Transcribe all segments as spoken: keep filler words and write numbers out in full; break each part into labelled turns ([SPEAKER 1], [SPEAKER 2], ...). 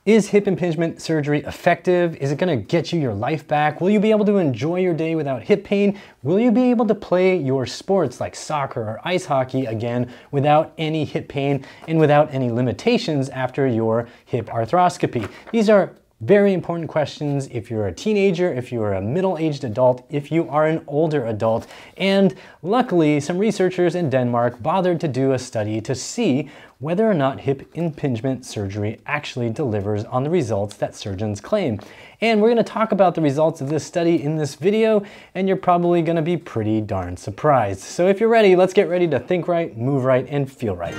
[SPEAKER 1] Is hip impingement surgery effective? Is it gonna get you your life back? Will you be able to enjoy your day without hip pain? Will you be able to play your sports like soccer or ice hockey again without any hip pain and without any limitations after your hip arthroscopy? These are very important questions if you're a teenager, if you are a middle-aged adult, if you are an older adult. And luckily, some researchers in Denmark bothered to do a study to see whether or not hip impingement surgery actually delivers on the results that surgeons claim. And we're going to talk about the results of this study in this video, and you're probably going to be pretty darn surprised. So if you're ready, let's get ready to think right, move right, and feel right.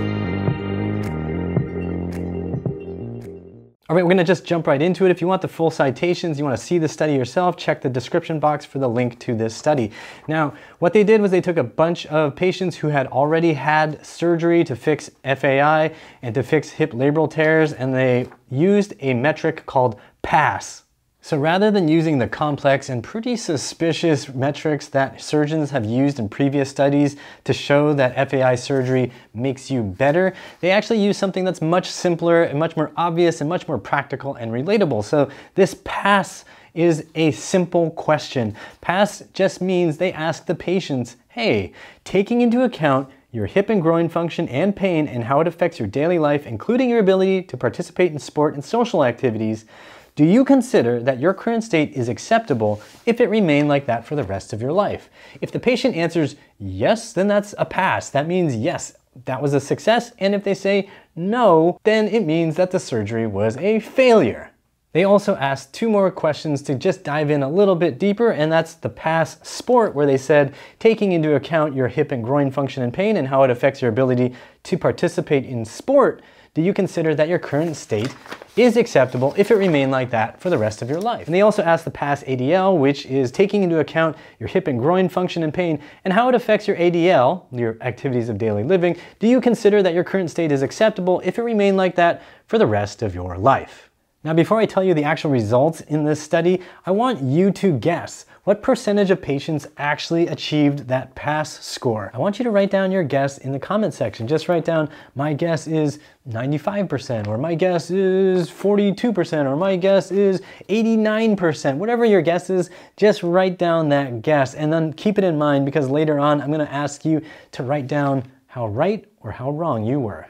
[SPEAKER 1] All right, we're gonna just jump right into it. If you want the full citations, you wanna see the study yourself, check the description box for the link to this study. Now, what they did was they took a bunch of patients who had already had surgery to fix F A I and to fix hip labral tears, and they used a metric called PASS. So rather than using the complex and pretty suspicious metrics that surgeons have used in previous studies to show that F A I surgery makes you better, they actually use something that's much simpler and much more obvious and much more practical and relatable. So this PASS is a simple question. PASS just means they ask the patients, hey, taking into account your hip and groin function and pain and how it affects your daily life, including your ability to participate in sport and social activities, do you consider that your current state is acceptable if it remained like that for the rest of your life? If the patient answers yes, then that's a pass. That means yes, that was a success. And if they say no, then it means that the surgery was a failure. They also asked two more questions to just dive in a little bit deeper, and that's the PASS sport, where they said, taking into account your hip and groin function and pain and how it affects your ability to participate in sport, do you consider that your current state is acceptable if it remained like that for the rest of your life? And they also asked the PASS A D L, which is taking into account your hip and groin function and pain and how it affects your A D L, your activities of daily living. Do you consider that your current state is acceptable if it remained like that for the rest of your life? Now, before I tell you the actual results in this study, I want you to guess what percentage of patients actually achieved that PASS score. I want you to write down your guess in the comment section. Just write down, my guess is ninety-five percent, or my guess is forty-two percent, or my guess is eighty-nine percent. Whatever your guess is, just write down that guess, and then keep it in mind because later on I'm gonna ask you to write down how right or how wrong you were.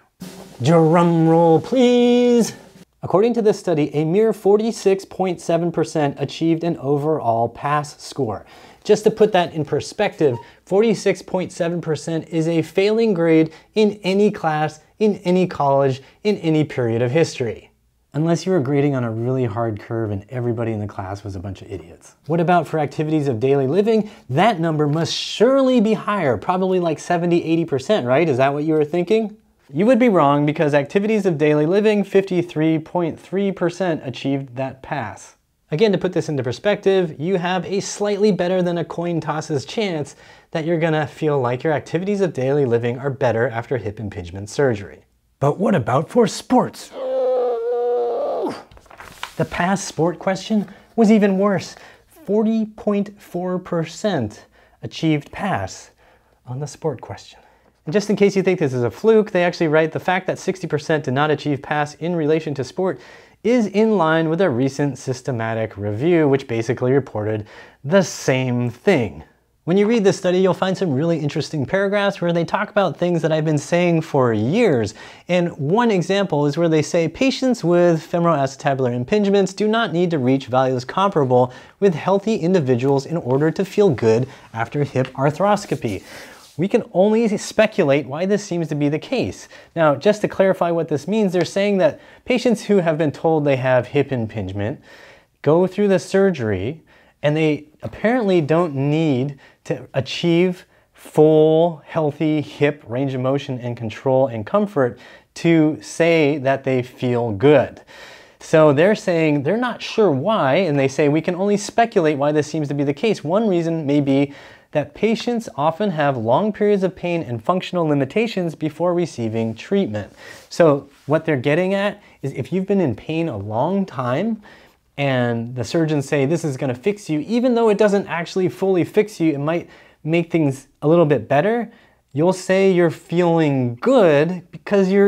[SPEAKER 1] Drum roll, please. According to this study, a mere forty-six point seven percent achieved an overall PASS score. Just to put that in perspective, forty-six point seven percent is a failing grade in any class, in any college, in any period of history. Unless you were grading on a really hard curve and everybody in the class was a bunch of idiots. What about for activities of daily living? That number must surely be higher, probably like seventy, eighty percent, right? Is that what you were thinking? You would be wrong, because activities of daily living, fifty-three point three percent achieved that pass. Again, to put this into perspective, you have a slightly better than a coin toss's chance that you're gonna feel like your activities of daily living are better after hip impingement surgery. But what about for sports? The PASS sport question was even worse. forty point four percent achieved pass on the sport question. And just in case you think this is a fluke, they actually write the fact that sixty percent did not achieve pass in relation to sport is in line with a recent systematic review, which basically reported the same thing. When you read this study, you'll find some really interesting paragraphs where they talk about things that I've been saying for years. And one example is where they say patients with femoracetabular impingements do not need to reach values comparable with healthy individuals in order to feel good after hip arthroscopy. We can only speculate why this seems to be the case. Now, just to clarify what this means, they're saying that patients who have been told they have hip impingement go through the surgery and they apparently don't need to achieve full, healthy hip range of motion and control and comfort to say that they feel good. So they're saying they're not sure why, and they say we can only speculate why this seems to be the case. One reason may be that patients often have long periods of pain and functional limitations before receiving treatment. So what they're getting at is if you've been in pain a long time and the surgeons say this is going to fix you, even though it doesn't actually fully fix you, it might make things a little bit better, you'll say you're feeling good because you're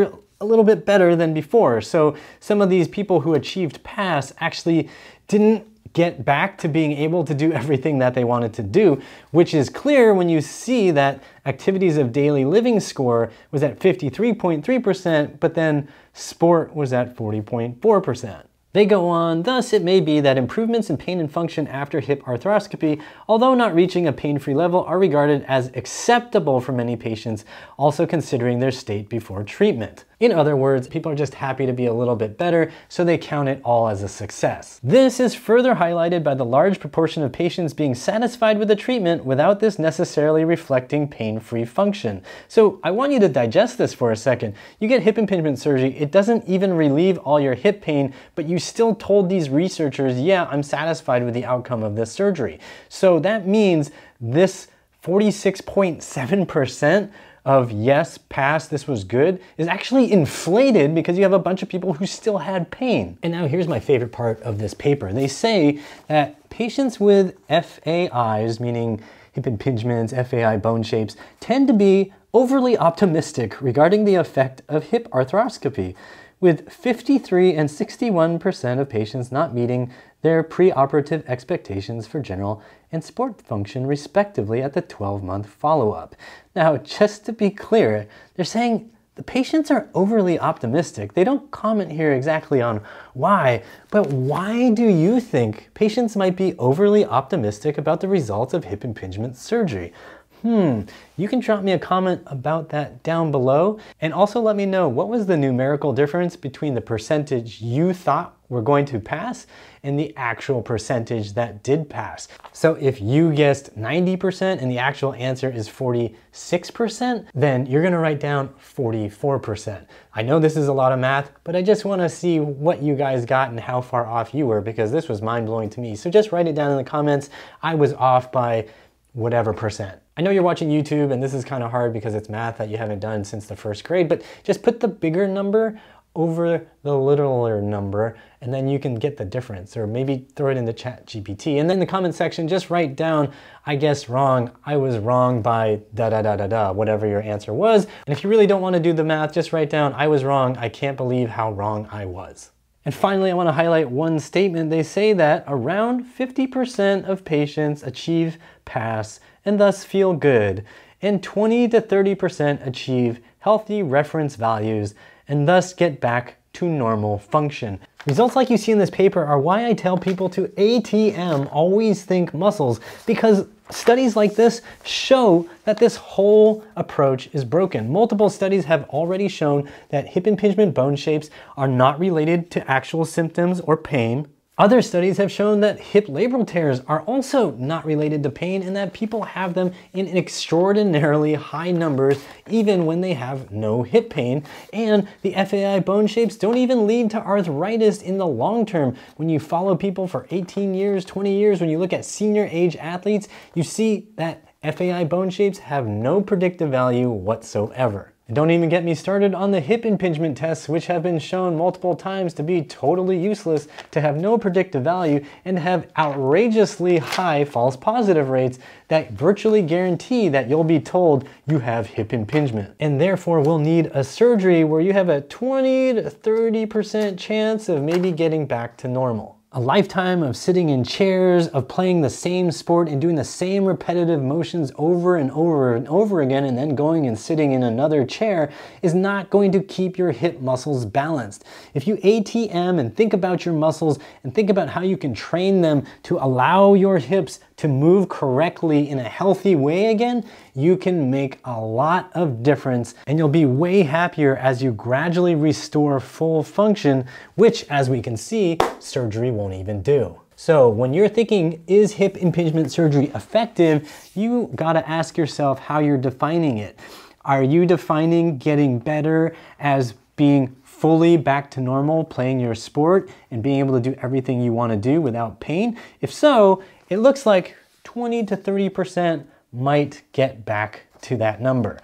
[SPEAKER 1] a little bit better than before. So some of these people who achieved pass actually didn't get back to being able to do everything that they wanted to do, which is clear when you see that activities of daily living score was at fifty-three point three percent, but then sport was at forty point four percent. They go on, thus it may be that improvements in pain and function after hip arthroscopy, although not reaching a pain-free level, are regarded as acceptable for many patients, also considering their state before treatment. In other words, people are just happy to be a little bit better, so they count it all as a success. This is further highlighted by the large proportion of patients being satisfied with the treatment without this necessarily reflecting pain-free function. So I want you to digest this for a second. You get hip impingement surgery, it doesn't even relieve all your hip pain, but you still told these researchers, yeah, I'm satisfied with the outcome of this surgery. So that means this forty-six point seven percent of yes, pass, this was good, is actually inflated because you have a bunch of people who still had pain. And now here's my favorite part of this paper. They say that patients with F A Is, meaning hip impingements, F A I bone shapes, tend to be overly optimistic regarding the effect of hip arthroscopy, with fifty-three and sixty-one percent of patients not meeting their preoperative expectations for general and sport function respectively at the twelve month follow-up. Now, just to be clear, they're saying the patients are overly optimistic. They don't comment here exactly on why, but why do you think patients might be overly optimistic about the results of hip impingement surgery? Hmm, you can drop me a comment about that down below, and also let me know what was the numerical difference between the percentage you thought were going to pass and the actual percentage that did pass. So if you guessed ninety percent and the actual answer is forty-six percent, then you're gonna write down forty-four percent. I know this is a lot of math, but I just wanna see what you guys got and how far off you were, because this was mind-blowing to me. So just write it down in the comments. I was off by whatever percent. I know you're watching YouTube and this is kind of hard because it's math that you haven't done since the first grade, but just put the bigger number over the littler number and then you can get the difference, or maybe throw it into Chat G P T. And then in the comment section, just write down, I guessed wrong, I was wrong by da da da da da, whatever your answer was. And if you really don't want to do the math, just write down, I was wrong, I can't believe how wrong I was. And finally, I want to highlight one statement. They say that around fifty percent of patients achieve pass and thus feel good, and twenty to thirty percent achieve healthy reference values and thus get back to normal function. Results like you see in this paper are why I tell people to A T M, always think muscles, because studies like this show that this whole approach is broken. Multiple studies have already shown that hip impingement bone shapes are not related to actual symptoms or pain. Other studies have shown that hip labral tears are also not related to pain and that people have them in extraordinarily high numbers even when they have no hip pain. And the F A I bone shapes don't even lead to arthritis in the long term. When you follow people for eighteen years, twenty years, when you look at senior age athletes, you see that F A I bone shapes have no predictive value whatsoever. And don't even get me started on the hip impingement tests, which have been shown multiple times to be totally useless, to have no predictive value, and to have outrageously high false positive rates that virtually guarantee that you'll be told you have hip impingement. And therefore will need a surgery where you have a twenty to thirty percent chance of maybe getting back to normal. A lifetime of sitting in chairs, of playing the same sport and doing the same repetitive motions over and over and over again, and then going and sitting in another chair is not going to keep your hip muscles balanced. If you A T M and think about your muscles and think about how you can train them to allow your hips to move correctly in a healthy way again, you can make a lot of difference and you'll be way happier as you gradually restore full function, which, as we can see, surgery won't even do. So when you're thinking, is hip impingement surgery effective, you gotta ask yourself how you're defining it. Are you defining getting better as being fully back to normal, playing your sport and being able to do everything you wanna do without pain? If so, it looks like twenty to thirty percent might get back to that number.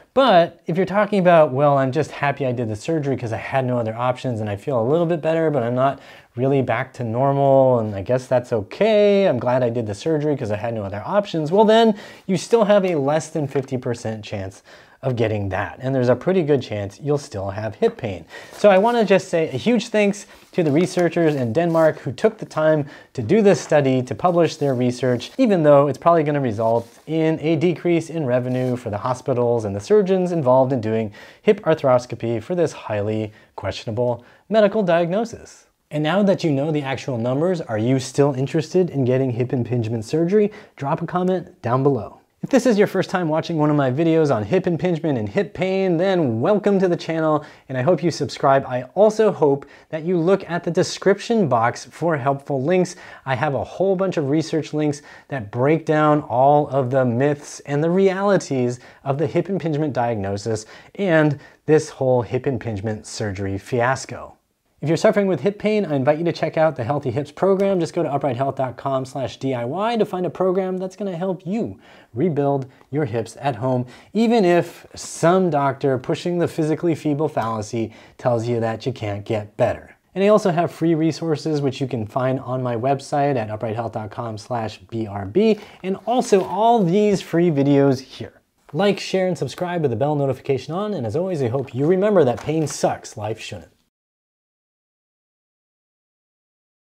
[SPEAKER 1] But if you're talking about, well, I'm just happy I did the surgery because I had no other options and I feel a little bit better, but I'm not really back to normal and I guess that's okay. I'm glad I did the surgery because I had no other options. Well, then you still have a less than fifty percent chance of getting that. And there's a pretty good chance you'll still have hip pain. So I want to just say a huge thanks to the researchers in Denmark who took the time to do this study, to publish their research, even though it's probably going to result in a decrease in revenue for the hospitals and the surgeons involved in doing hip arthroscopy for this highly questionable medical diagnosis. And now that you know the actual numbers, are you still interested in getting hip impingement surgery? Drop a comment down below. If this is your first time watching one of my videos on hip impingement and hip pain, then welcome to the channel, and I hope you subscribe. I also hope that you look at the description box for helpful links. I have a whole bunch of research links that break down all of the myths and the realities of the hip impingement diagnosis and this whole hip impingement surgery fiasco. If you're suffering with hip pain, I invite you to check out the Healthy Hips program. Just go to upright health dot com slash D I Y to find a program that's going to help you rebuild your hips at home, even if some doctor pushing the physically feeble fallacy tells you that you can't get better. And I also have free resources which you can find on my website at upright health dot com slash B R B, and also all these free videos here. Like, share, and subscribe with the bell notification on, and as always, I hope you remember that pain sucks, life shouldn't.